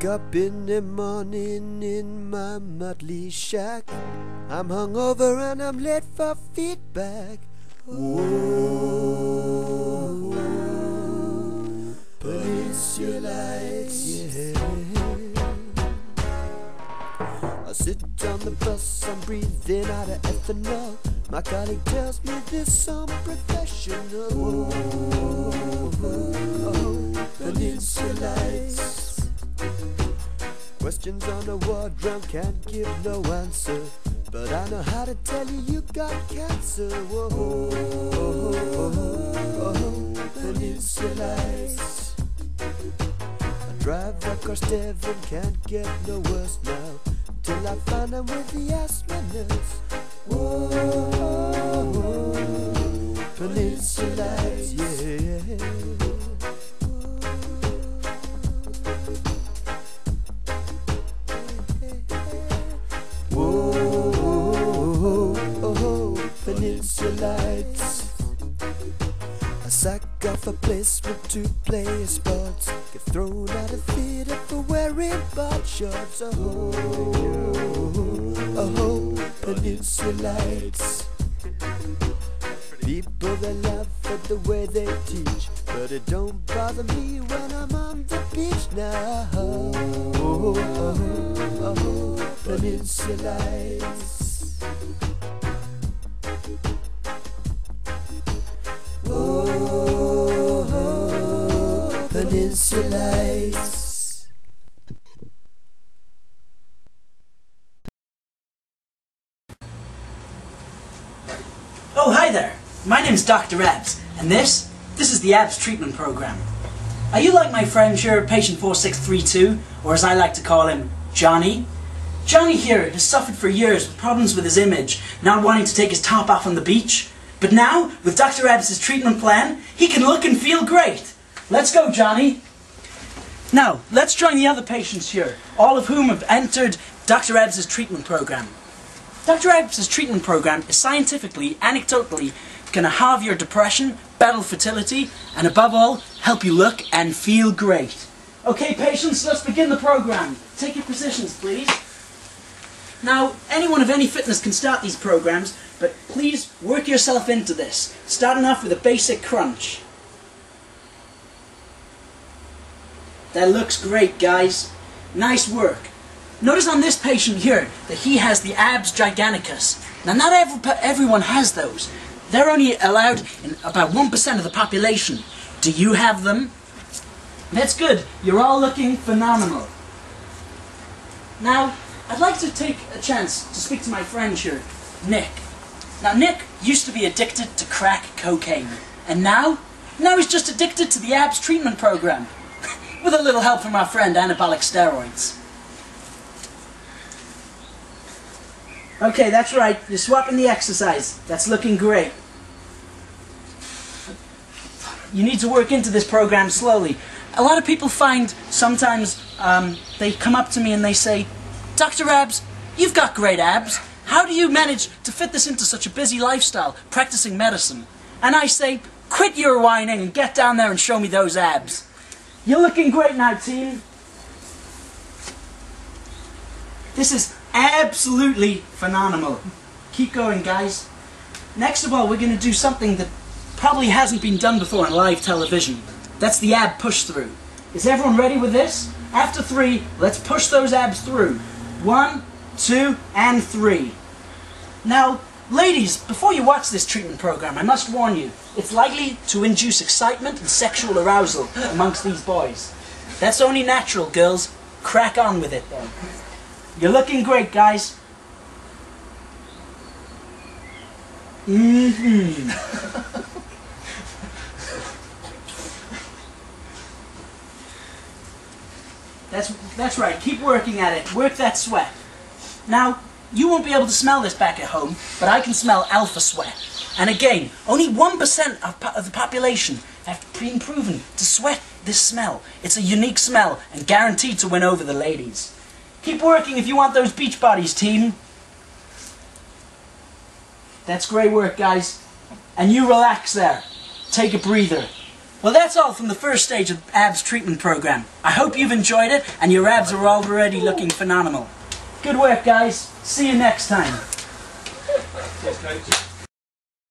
Wake up in the morning in my motley shack. I'm hungover and I'm late for feedback. Whoa, Peninsulites, yeah. I sit on the bus, I'm breathing out of ethanol. My colleague tells me this unprofessional. Whoa, Peninsulites. Questions on the wardrobe can't give no answer, but I know how to tell you you got cancer. Whoa, Peninsulites. I drive across Devon, can't get no worse now, till I find I'm with the astronautes. Whoa, Peninsulites, yeah. Peninsulites. I sack off a placement to play sports, get thrown out of theater for wearing board shorts. Peninsulites. People that laugh at the way they teach, but it don't bother me when I'm on the beach now. Peninsulites. Peninsulites. Oh, hi there. My name's Dr. Abs, and this is the Abs treatment program. Are you like my friend here, patient 4632, or as I like to call him, Johnny? Johnny here has suffered for years with problems with his image, not wanting to take his top off on the beach. But now, with Dr. Abs' treatment plan, he can look and feel great. Let's go, Johnny. Now, let's join the other patients here, all of whom have entered Dr. Abs' treatment program. Dr. Abs' treatment program is scientifically, anecdotally, going to halve your depression, battle fertility, and above all, help you look and feel great. Okay, patients, let's begin the program. Take your positions, please. Now, anyone of any fitness can start these programs, but please work yourself into this, starting off with a basic crunch. That looks great, guys. Nice work. Notice on this patient here that he has the abs giganticus. Now, not everyone has those. They're only allowed in about 1% of the population. Do you have them? That's good. You're all looking phenomenal. Now, I'd like to take a chance to speak to my friend here, Nick. Now, Nick used to be addicted to crack cocaine. And now he's just addicted to the abs treatment program. With a little help from our friend anabolic steroids. Okay, that's right. You're swapping the exercise. That's looking great. You need to work into this program slowly. A lot of people find sometimes they come up to me and they say, Dr. Abs, you've got great abs. How do you manage to fit this into such a busy lifestyle, practicing medicine? And I say, quit your whining and get down there and show me those abs. You're looking great now, team. This is absolutely phenomenal. Keep going, guys. Next of all, we're going to do something that probably hasn't been done before on live television. That's the ab push-through. Is everyone ready with this? After 3, let's push those abs through. 1, 2, and 3. Now, ladies, before you watch this treatment program, I must warn you, it's likely to induce excitement and sexual arousal amongst these boys. That's only natural, girls. Crack on with it, though. You're looking great, guys. That's right. Keep working at it. Work that sweat. Now, you won't be able to smell this back at home, but I can smell alpha sweat. And again, only 1% of the population have been proven to sweat this smell. It's a unique smell and guaranteed to win over the ladies. Keep working if you want those beach bodies, team. That's great work, guys. And you relax there. Take a breather. Well, that's all from the first stage of abs treatment program. I hope you've enjoyed it and your abs are already looking phenomenal. Good work, guys. See you next time. Cheers, coach.